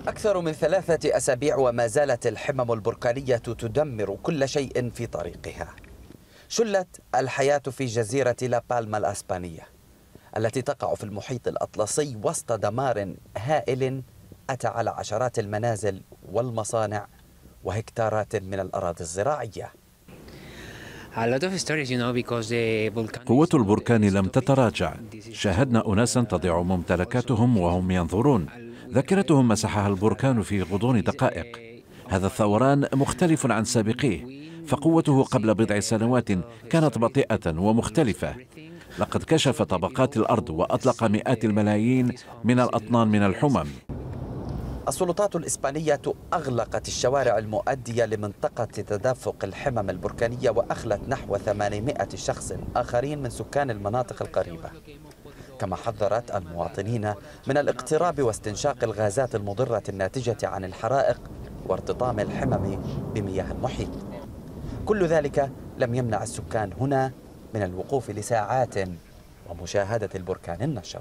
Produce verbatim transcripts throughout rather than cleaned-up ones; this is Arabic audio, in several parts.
أكثر من ثلاثة أسابيع وما زالت الحمم البركانية تدمر كل شيء في طريقها. شلت الحياة في جزيرة لا بالما الأسبانية التي تقع في المحيط الأطلسي وسط دمار هائل أتى على عشرات المنازل والمصانع وهكتارات من الأراضي الزراعية. قوة البركان لم تتراجع. شاهدنا أناسا تضيع ممتلكاتهم وهم ينظرون. ذاكرتهم مسحها البركان في غضون دقائق. هذا الثوران مختلف عن سابقيه، فقوته قبل بضع سنوات كانت بطيئة ومختلفة. لقد كشف طبقات الأرض وأطلق مئات الملايين من الأطنان من الحمم. السلطات الإسبانية أغلقت الشوارع المؤدية لمنطقة تدفق الحمم البركانية وأخلت نحو ثمانمائة شخص آخرين من سكان المناطق القريبة، كما حذرت المواطنين من الاقتراب واستنشاق الغازات المضرة الناتجة عن الحرائق وارتطام الحمم بمياه المحيط. كل ذلك لم يمنع السكان هنا من الوقوف لساعات ومشاهدة البركان النشط.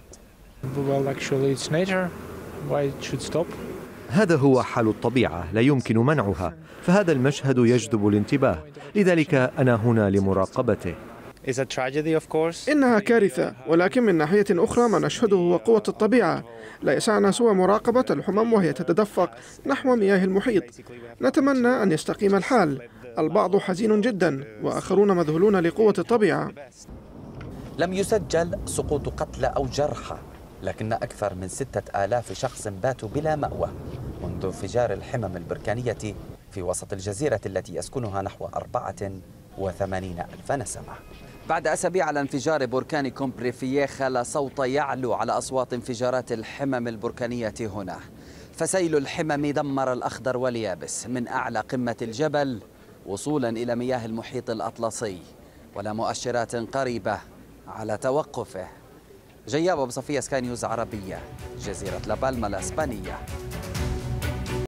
هذا هو حال الطبيعة، لا يمكن منعها، فهذا المشهد يجذب الانتباه، لذلك أنا هنا لمراقبته. إنها كارثة، ولكن من ناحية أخرى ما نشهده هو قوة الطبيعة. لا يسعنا سوى مراقبة الحمم وهي تتدفق نحو مياه المحيط. نتمنى أن يستقيم الحال. البعض حزين جدا وآخرون مذهولون لقوة الطبيعة. لم يسجل سقوط قتلى أو جرحى، لكن أكثر من ستة آلاف شخص باتوا بلا مأوى منذ انفجار الحمم البركانية في وسط الجزيرة التي يسكنها نحو أربعة وثمانين ألف نسمة. بعد أسابيع على انفجار بركان كومبريفييخا لا صوت يعلو على أصوات انفجارات الحمم البركانية هنا، فسيل الحمم دمر الأخضر واليابس من أعلى قمة الجبل وصولا إلى مياه المحيط الأطلسي، ولا مؤشرات قريبة على توقفه. جياب أبو صفية، سكاي نيوز عربية، جزيرة لا بالما الإسبانية.